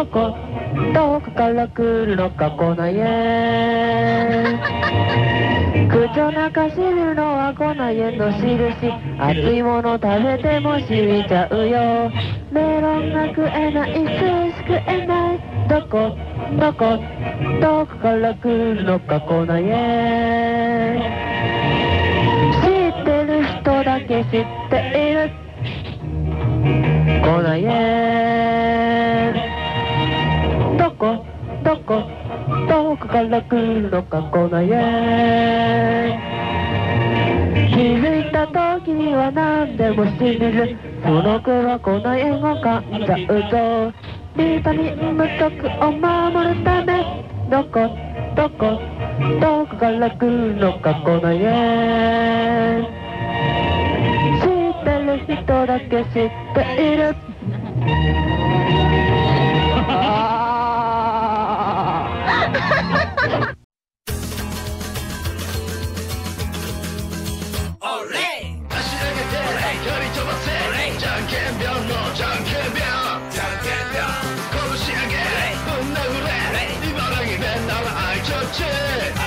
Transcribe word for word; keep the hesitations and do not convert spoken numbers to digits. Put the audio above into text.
どこどこから来るのかこの家口の中しみるのはこの家の印熱いもの食べてもしみちゃうよメロンが食えない寿司食えないどこどこどこから来るのかこの家知ってる人だけ知っているこの家どこどこどこから来るのかこの家気づいた時には何でも信じるその子はこの家を噛んじゃうぞビタミン不足を守るためどこどこどこから来るのかこの家知ってる人だけ知っている拳上げぶん殴れ茨城弁なら愛ちょっち